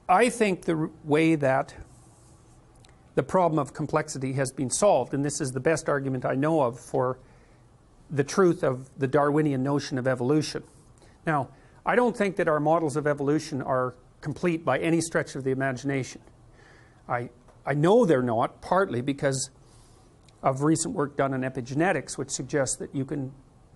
I think the way that the problem of complexity has been solved, and this is the best argument I know of for the truth of the Darwinian notion of evolution. Now, I don't think that our models of evolution are complete by any stretch of the imagination. I know they're not, partly because of recent work done on epigenetics, which suggests that you can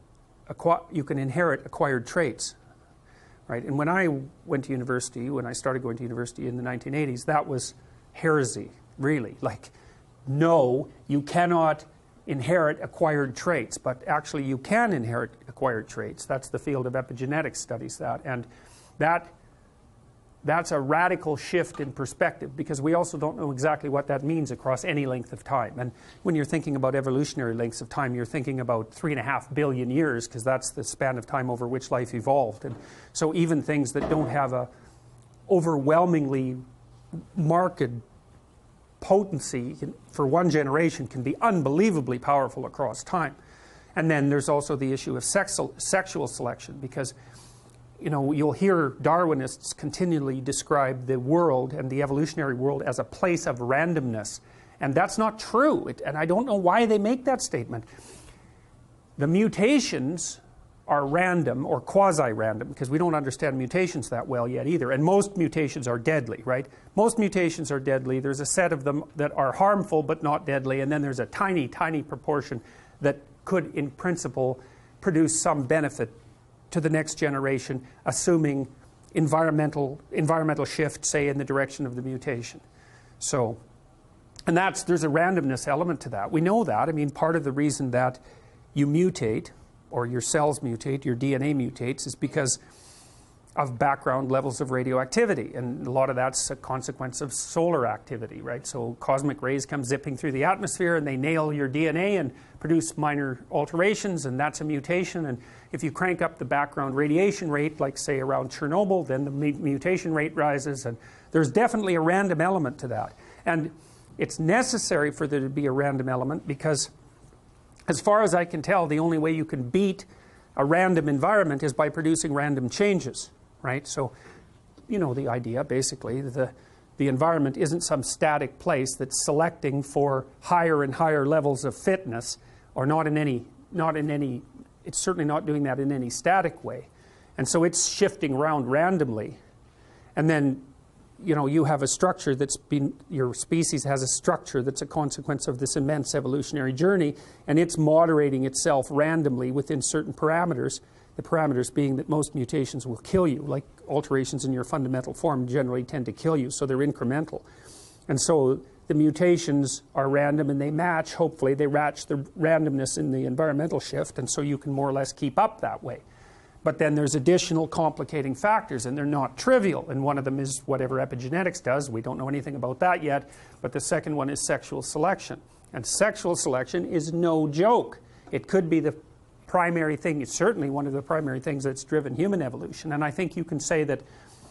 inherit acquired traits. Right? And when I went to university, when I started going to university in the 1980s, that was heresy, really. Like, no, you cannot inherit acquired traits, but actually you can inherit acquired traits. That's the field of epigenetics studies that. And that's a radical shift in perspective, because we also don't know exactly what that means across any length of time. And when you're thinking about evolutionary lengths of time, you're thinking about 3.5 billion years, because that's the span of time over which life evolved. And so even things that don't have a overwhelmingly marked potency for one generation can be unbelievably powerful across time. And then there's also the issue of sexual selection, because you'll hear Darwinists continually describe the world and the evolutionary world as a place of randomness. And that's not true. And I don't know why they make that statement. The mutations are random or quasi-random, because we don't understand mutations that well yet either. And most mutations are deadly, right? Most mutations are deadly. There's a set of them that are harmful but not deadly. And then there's a tiny, tiny proportion that could, in principle, produce some benefit to the next generation, assuming environmental shift, say, in the direction of the mutation. So, and there's a randomness element to that. We know that. I mean, part of the reason that you mutate, or your cells mutate, your DNA mutates, is because of background levels of radioactivity. And a lot of that's a consequence of solar activity, right? So cosmic rays come zipping through the atmosphere and they nail your DNA and produce minor alterations, and that's a mutation. And if you crank up the background radiation rate, like say around Chernobyl, then the mutation rate rises, and there's definitely a random element to that. And it's necessary for there to be a random element because, as far as I can tell, the only way you can beat a random environment is by producing random changes, right? So, the idea, basically, the environment isn't some static place that's selecting for higher and higher levels of fitness, or not in any, it's certainly not doing that in any static way. And so it's shifting around randomly. And then, you have a structure your species has a structure that's a consequence of this immense evolutionary journey, and it's moderating itself randomly within certain parameters, the parameters being that most mutations will kill you, like alterations in your fundamental form generally tend to kill you, so they're incremental. And so the mutations are random, and they match, hopefully, they match the randomness in the environmental shift, and so you can more or less keep up that way. But then there's additional complicating factors, and they're not trivial. And one of them is whatever epigenetics does. We don't know anything about that yet. But the second one is sexual selection. And sexual selection is no joke. It could be the primary thing. It's certainly one of the primary things that's driven human evolution. And I think you can say that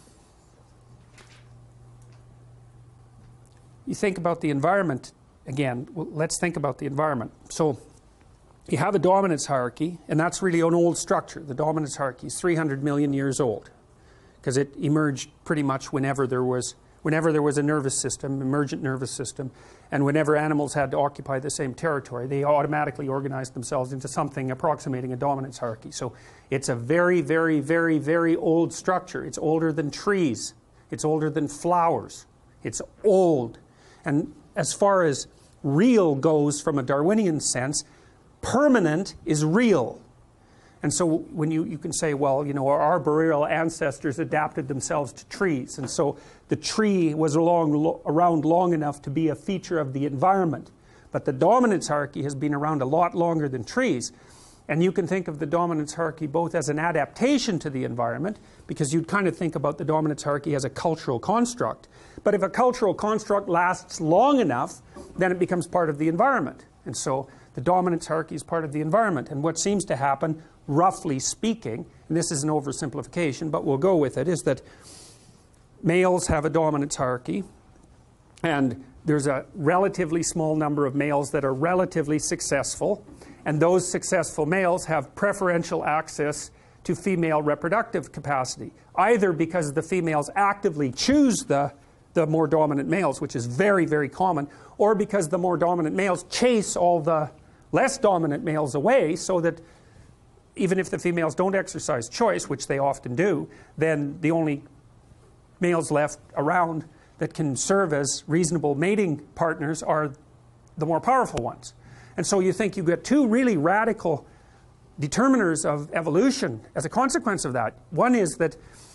you think about the environment again. Well, let's think about the environment. So you have a dominance hierarchy, and that's really an old structure. The dominance hierarchy is 300 million years old, because it emerged pretty much whenever there was a nervous system, emergent nervous system, and whenever animals had to occupy the same territory, they automatically organized themselves into something approximating a dominance hierarchy. So it's a very, very, very, very old structure. It's older than trees. It's older than flowers. It's old. And as far as real goes from a Darwinian sense, permanent is real. And so when you can say, well, our arboreal ancestors adapted themselves to trees, and so the tree was around long enough to be a feature of the environment. But the dominance hierarchy has been around a lot longer than trees. And you can think of the dominance hierarchy both as an adaptation to the environment, because you'd kind of think about the dominance hierarchy as a cultural construct. But if a cultural construct lasts long enough, then it becomes part of the environment. And so the dominance hierarchy is part of the environment. And what seems to happen, roughly speaking, and this is an oversimplification, but we'll go with it, is that males have a dominance hierarchy, and there's a relatively small number of males that are relatively successful, and those successful males have preferential access to female reproductive capacity, either because the females actively choose the more dominant males, which is very, very common, or because the more dominant males chase all the less dominant males away, so that even if the females don't exercise choice, which they often do, then the only males left around that can serve as reasonable mating partners are the more powerful ones. And so you think you get two really radical determiners of evolution as a consequence of that. One is that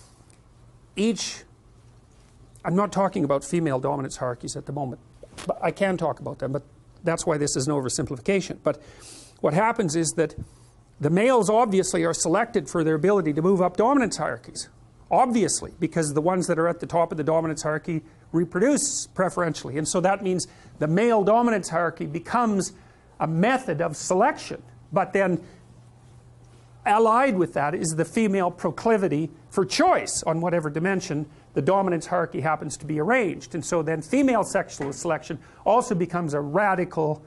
each, I'm not talking about female dominance hierarchies at the moment, but I can talk about them, but that's why this is an oversimplification. But what happens is that the males obviously are selected for their ability to move up dominance hierarchies. Obviously, because the ones that are at the top of the dominance hierarchy reproduce preferentially. And so that means the male dominance hierarchy becomes a method of selection. But then allied with that is the female proclivity for choice on whatever dimension the dominance hierarchy happens to be arranged. And so then female sexual selection also becomes a radical,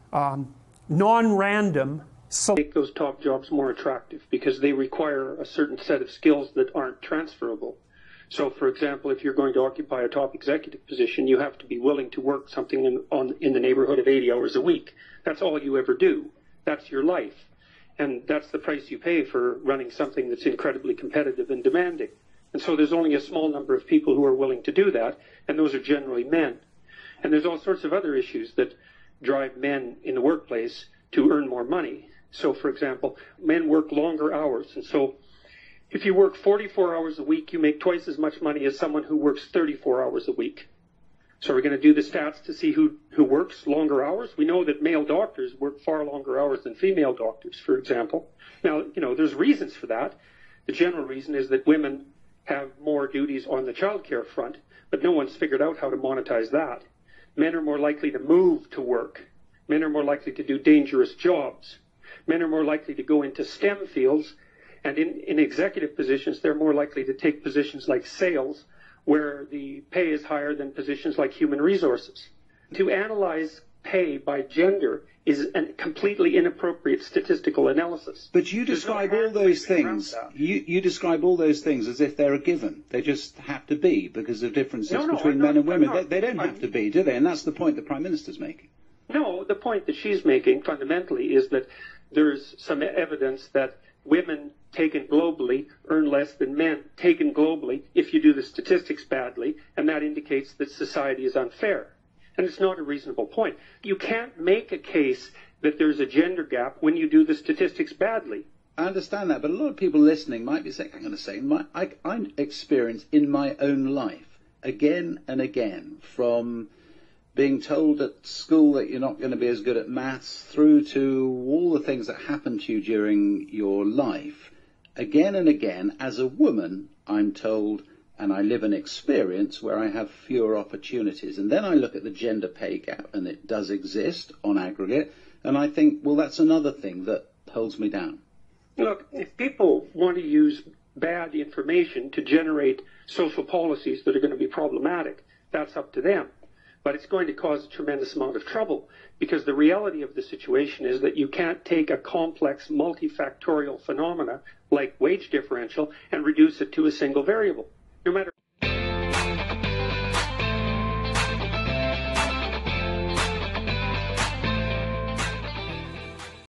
non-random make those top jobs more attractive because they require a certain set of skills that aren't transferable. So, for example, if you're going to occupy a top executive position, you have to be willing to work something in the neighborhood of 80 hours a week. That's all you ever do. That's your life. And that's the price you pay for running something that's incredibly competitive and demanding. And so there's only a small number of people who are willing to do that, and those are generally men. And there's all sorts of other issues that drive men in the workplace to earn more money. So, for example, men work longer hours. And so if you work 44 hours a week, you make twice as much money as someone who works 34 hours a week. So we're going to do the stats to see who works longer hours. We know that male doctors work far longer hours than female doctors, for example. Now, there's reasons for that. The general reason is that women have more duties on the child care front, but no one's figured out how to monetize that. Men are more likely to move to work. Men are more likely to do dangerous jobs. Men are more likely to go into STEM fields, and in executive positions, they're more likely to take positions like sales, where the pay is higher than positions like human resources. To analyze pay by gender is a completely inappropriate statistical analysis. But you describe all those things. You describe all those things as if they're a given. They just have to be because of differences between men and women. They don't have to be, do they? And that's the point the Prime Minister's making. No, the point that she's making fundamentally is that there's some evidence that women taken globally earn less than men taken globally if you do the statistics badly, and that indicates that society is unfair. And it's not a reasonable point. You can't make a case that there's a gender gap when you do the statistics badly. I understand that, but a lot of people listening might be saying, I'm going to say, I experience in my own life, again and again, from being told at school that you're not going to be as good at maths, through to all the things that happen to you during your life. Again and again, as a woman, I'm told, and I live an experience where I have fewer opportunities. And then I look at the gender pay gap, and it does exist on aggregate, and I think, well, that's another thing that holds me down. Look, if people want to use bad information to generate social policies that are going to be problematic, that's up to them. But it's going to cause a tremendous amount of trouble, because the reality of the situation is that you can't take a complex multifactorial phenomena like wage differential and reduce it to a single variable. No matter